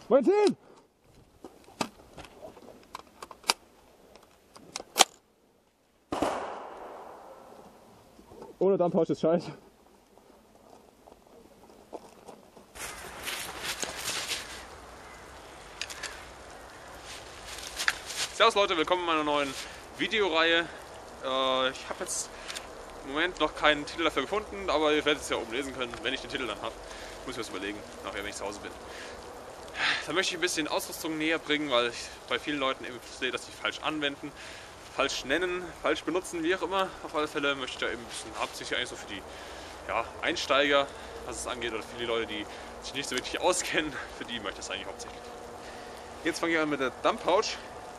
Martin! Ohne Dampfpouch ist scheiße. Servus Leute, willkommen in meiner neuen Videoreihe. Ich habe jetzt im Moment noch keinen Titel dafür gefunden, aber ihr werdet es ja oben lesen können, wenn ich den Titel dann habe. Muss ich mir das überlegen, nachher wenn ich zu Hause bin. Da möchte ich ein bisschen Ausrüstung näher bringen, weil ich bei vielen Leuten eben sehe, dass sie falsch anwenden, falsch nennen, falsch benutzen, wie auch immer. Auf alle Fälle möchte ich da eben ein bisschen hauptsächlich eigentlich so für die Einsteiger, was es angeht, oder für die Leute, die sich nicht so wirklich auskennen, für die möchte ich das eigentlich hauptsächlich. Jetzt fange ich an mit der Dump-Pouch.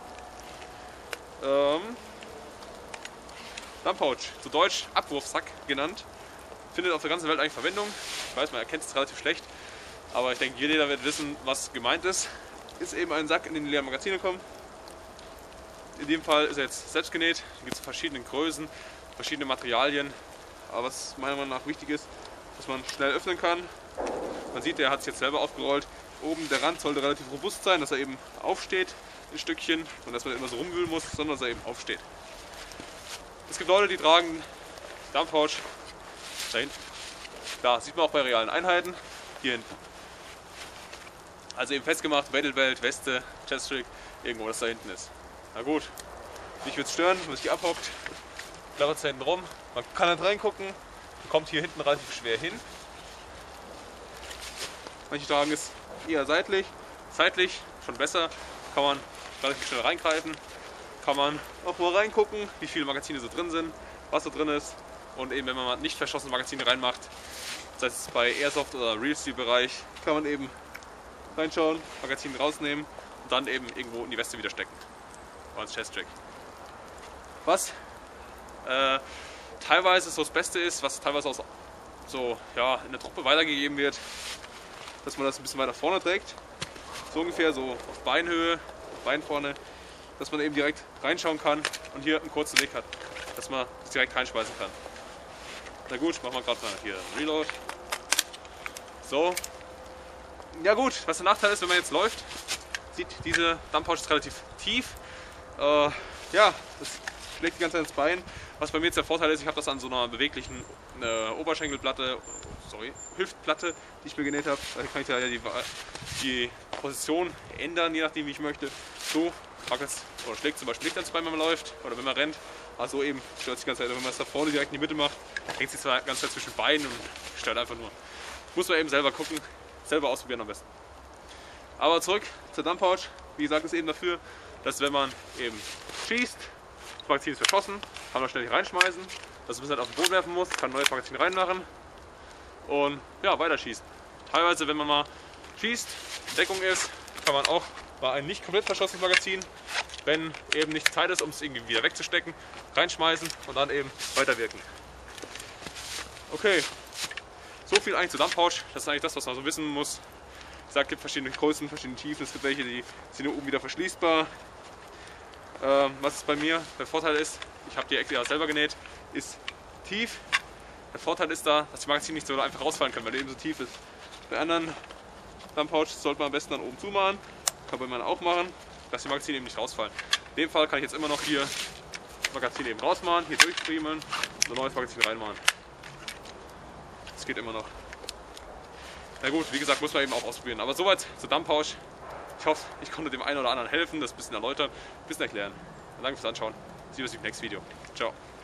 Dump-Pouch, zu Deutsch Abwurfsack genannt, findet auf der ganzen Welt eigentlich Verwendung. Ich weiß, man erkennt es relativ schlecht, aber ich denke, jeder wird wissen, was gemeint ist. Ist eben ein Sack, in den die leeren Magazine kommen. In dem Fall ist er jetzt selbst genäht. Hier gibt es verschiedene Größen, verschiedene Materialien. Aber was meiner Meinung nach wichtig ist, dass man schnell öffnen kann. Man sieht, der hat es jetzt selber aufgerollt. Oben der Rand sollte relativ robust sein, dass er eben aufsteht, ein Stückchen, und dass man immer so rumwühlen muss, sondern dass er eben aufsteht. Es gibt Leute, die tragen Dump-Pouch da hinten. Da sieht man auch bei realen Einheiten, hier hinten. Also eben festgemacht, Battlebelt, Weste, Cheststring, irgendwo, das da hinten ist. Na gut, mich würde es stören, wenn man sich abhockt, klappert es da hinten rum, man kann nicht reingucken, kommt hier hinten relativ schwer hin. Manche tragen es eher seitlich, schon besser, kann man relativ schnell reingreifen, kann man auch mal reingucken, wie viele Magazine so drin sind, was so drin ist, und eben wenn man mal nicht verschlossene Magazine reinmacht, das heißt bei Airsoft oder Real Steel Bereich, kann man eben reinschauen, Magazine rausnehmen und dann eben irgendwo in die Weste wieder stecken, oder ins Chest-Track. Was teilweise so das Beste ist, was teilweise auch so in der Truppe weitergegeben wird, dass man das ein bisschen weiter vorne trägt, so ungefähr so auf Beinhöhe, Bein vorne, dass man eben direkt reinschauen kann und hier einen kurzen Weg hat, dass man das direkt reinschmeißen kann. Na gut, machen wir gerade mal hier Reload. So. Ja gut, was der Nachteil ist, wenn man jetzt läuft, sieht diese Dump-Pouch ist relativ tief. Das schlägt die ganze Zeit ins Bein. Was bei mir jetzt der Vorteil ist, ich habe das an so einer beweglichen Oberschenkelplatte, Hüftplatte, die ich mir genäht habe. Da kann ich ja die Position ändern, je nachdem wie ich möchte. So schlägt zum Beispiel nicht ans Bein, wenn man läuft oder wenn man rennt. Also eben stört sich die ganze Zeit, wenn man es da vorne direkt in die Mitte macht, hängt sich zwar die ganze Zeit zwischen Beinen und stört einfach nur. Muss man eben selber gucken, selber ausprobieren am besten. Aber zurück zur Dump-Pouch. Wie gesagt, ist eben dafür, dass wenn man eben schießt, das Magazin ist verschossen, kann man schnell hier reinschmeißen, dass man es halt auf den Boden werfen muss, kann ein neues Magazin reinmachen und weiter schießen. Teilweise, wenn man mal schießt, Deckung ist, kann man auch bei einem nicht komplett verschossenes Magazin, wenn eben nicht Zeit ist, um es irgendwie wieder wegzustecken, reinschmeißen und dann eben weiterwirken. Okay, so viel eigentlich zur Dump-Pouch. Das ist eigentlich das, was man so wissen muss. Ich sage, es gibt verschiedene Größen, verschiedene Tiefen. Es gibt welche, die sind oben wieder verschließbar. Was bei mir der Vorteil ist, ich habe die Ecke ja selber genäht, ist tief. Der Vorteil ist da, dass die Magazine nicht so einfach rausfallen können, weil die eben so tief ist. Bei anderen Dump-Pouch sollte man am besten dann oben zumachen. Kann man auch machen, dass die Magazine eben nicht rausfallen. In dem Fall kann ich jetzt immer noch hier das Magazin eben rausmachen, hier durchstriemeln und ein neues Magazin reinmachen. Das geht immer noch. Na gut, wie gesagt, muss man eben auch ausprobieren. Aber soweit zur Dump-Pouch. Ich hoffe, ich konnte dem einen oder anderen helfen, das ein bisschen erläutern, ein bisschen erklären. Und danke fürs Anschauen. See you im nächsten Video. Ciao.